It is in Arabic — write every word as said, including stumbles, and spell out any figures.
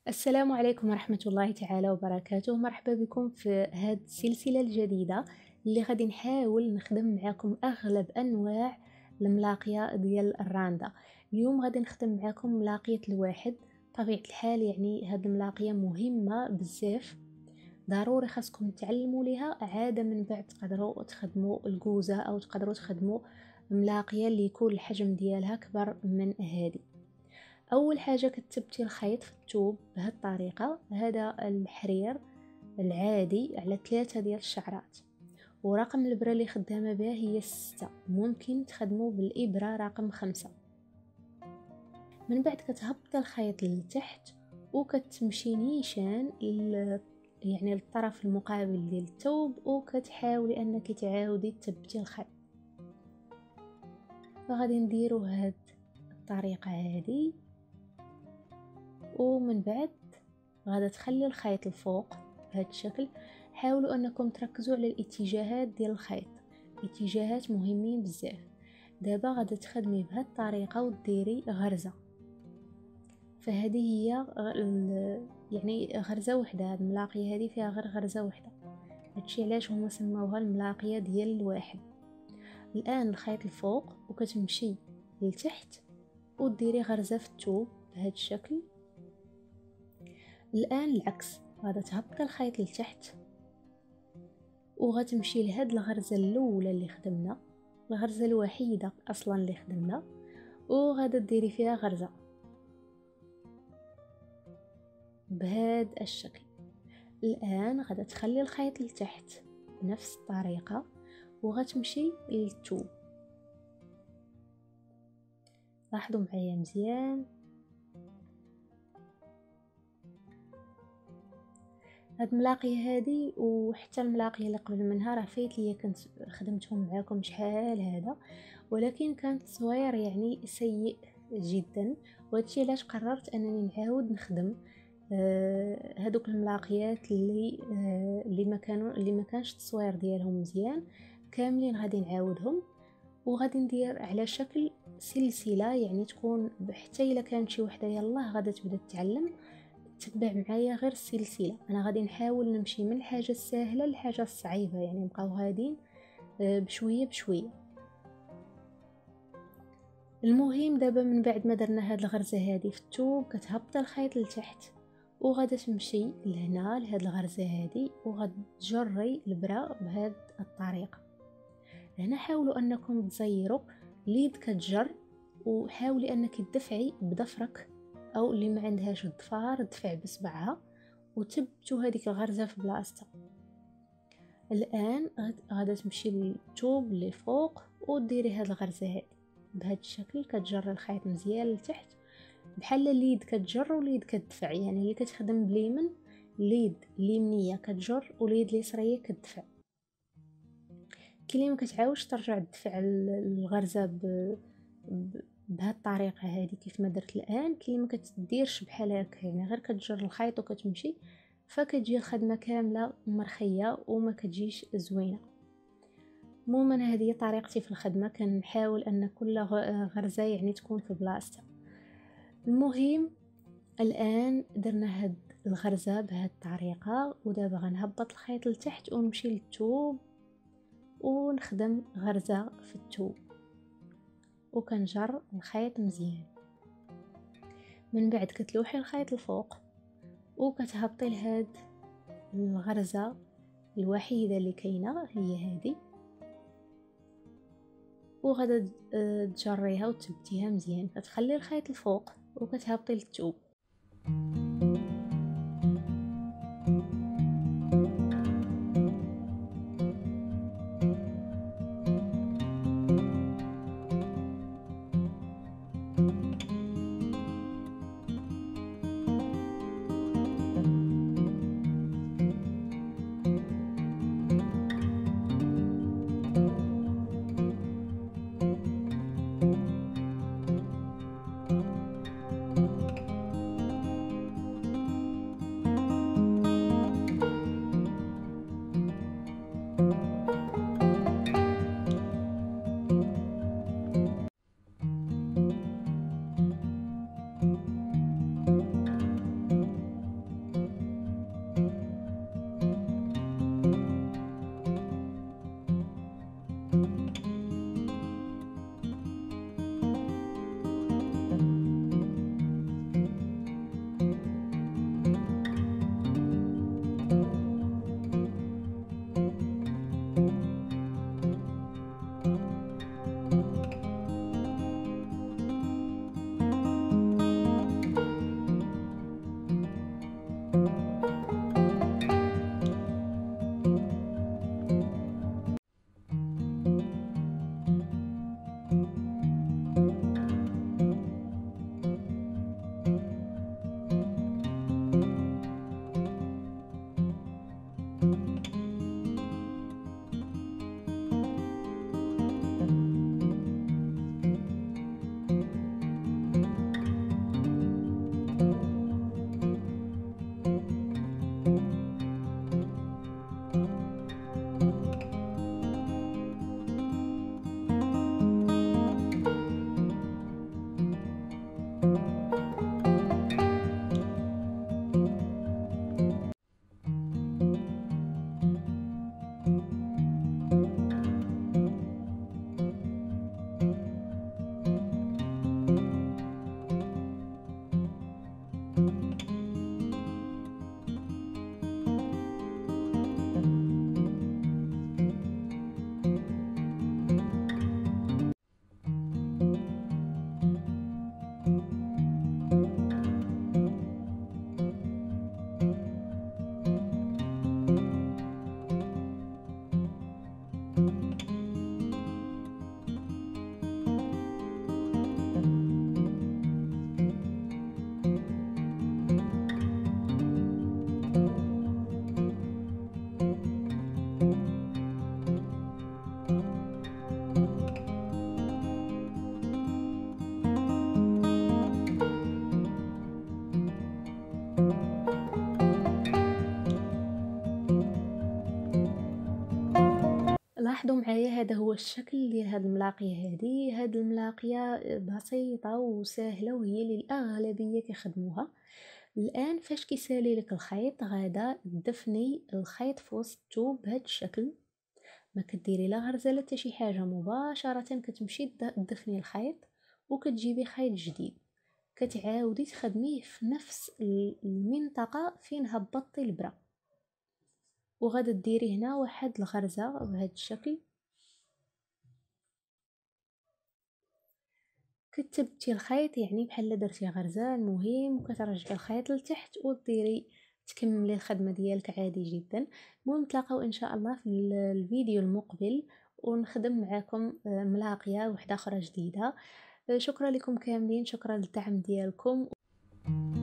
السلام عليكم ورحمة الله تعالى وبركاته. مرحبا بكم في هذه السلسلة الجديدة اللي غادي نحاول نخدم معكم أغلب أنواع الملاقية ديال الراندا. اليوم غادي نخدم معكم ملاقية الواحد. بطبيعة الحال يعني هذه الملاقية مهمة بزاف، ضروري خاصكم تعلموا ليها، عادة من بعد تقدروا تخدموا الجوزة أو تقدروا تخدموا ملاقية اللي يكون الحجم ديالها كبر من هذه. اول حاجه كتثبتي الخيط في الثوب بهذه الطريقه. هذا الحرير العادي على ثلاثة ديال الشعرات، ورقم الابره اللي خدامه بها هي ستة. ممكن تخدموا بالابره رقم خمسة. من بعد كتهبط الخيط لتحت وكتمشي نيشان ل... يعني للطرف المقابل ديال الثوب، وكتحاولي انك تعاودي تثبتي الخيط. فغادي نديروا هاد الطريقه هذه، ومن بعد غادا تخلي الخيط الفوق بهذا الشكل. حاولوا انكم تركزوا على الاتجاهات ديال الخيط، الاتجاهات مهمين بزاف. دابا غادا تخدمي بهذه الطريقه وديري غرزه. فهذه هي يعني غرزه وحده. هذه الملاقيه هذه فيها غير غرزه وحده، هادشي علاش هما سموها الملاقيه ديال الواحد. الان الخيط الفوق وكتمشي لتحت وديري غرزه في الثوب بهذا الشكل. الان العكس، غادا تهبط الخيط لتحت وغتمشي لهاد الغرزه الاولى اللي خدمنا، الغرزه الوحيده اصلا اللي خدمنا، وغادا ديري فيها غرزه بهذا الشكل. الان غادا تخلي الخيط لتحت بنفس الطريقه وغتمشي للثوب. لاحظوا معايا مزيان. هاد الملاقيه هذه وحتى الملاقيه اللي قبل منها راه فايت ليا، كنت خدمتهم معاكم شحال هذا، ولكن كان التصوير يعني سيء جدا، وهادشي علاش قررت انني نعاود نخدم آه هادوك الملاقيات اللي آه اللي ما كانوا اللي ما كانش التصوير ديالهم مزيان كاملين. غادي نعاودهم وغادي ندير على شكل سلسله، يعني تكون حتى الا كانت شي وحده يلاه غادا تبدا تتعلم تتبع معايا غير السلسله. انا غادي نحاول نمشي من الحاجه السهله للحاجه الصعيبه، يعني نبقاو غاديين بشويه بشويه. المهم دابا من بعد ما درنا هاد الغرزه هذه في الثوب كتهبط الخيط لتحت وغادا تمشي لهنا لهاد الغرزه هذه وغتجري البرا بهاد الطريقه. هنا حاولوا انكم تزيروا اليد كتجر، وحاولي انك تدفعي بضفرك، او اللي ما عندهاش الضفار دفع بصبعها وتبتوا هذيك الغرزه في بلاصتها. الان غادا تمشي للثوب اللي فوق وديري هاد الغرزه هذه بهذا الشكل. كتجر الخيط مزيان لتحت بحال اليد كتجر واليد كتدفع، يعني اللي كتخدم باليمين اليد اليمنيه كتجر واليد اليسريه كتدفع. كي اللي ما كتعاودش ترجع تدفع الغرزه ب... ب... بهذه الطريقه هذه كيف ما درت الان. كي ما كتديرش بحال هكا، يعني غير كتجر الخيط وكتمشي، فكتجي الخدمه كامله مرخيه وما كتجيش زوينه. عموما هذه طريقتي في الخدمه، كنحاول ان كل غرزه يعني تكون في بلاصتها. المهم الان درنا هاد الغرزه بهذه الطريقه، ودابا غنهبط الخيط لتحت ونمشي للثوب ونخدم غرزه في الثوب وكنجر الخيط مزيان. من بعد كتلوحي الخيط الفوق وكتهبطي لهاد الغرزه الوحيده اللي كاينه هي هذه، وغادا تجريها وتثبتيها مزيان. كتخلي الخيط الفوق وكتهبطي للثوب. لاحظوا معايا هذا هو الشكل ديال هاد الملاقيه هذه. هاد الملاقيه بسيطه وسهله وهي اللي الاغلبيه كيخدموها. الان فاش كيسالي لك الخيط غادا تدفني الخيط في وسط الثوب بهذا الشكل، ما كديري لا غرزه لا حتى شي حاجه، مباشره كتمشي تدفني الخيط وكتجيبي خيط جديد، كتعاودي تخدميه في نفس المنطقه فين هبطتي البرا، وغادا ديري هنا واحد الغرزه بهذا الشكل. كتبتي الخيط يعني بحال درتي غرزه، المهم وكترجعي الخيط لتحت وديري تكملي الخدمه ديالك عادي جدا. المهم نتلاقاو ان شاء الله في الفيديو المقبل ونخدم معكم ملاقيه وحده اخرى جديده. شكرا لكم كاملين، شكرا للدعم ديالكم.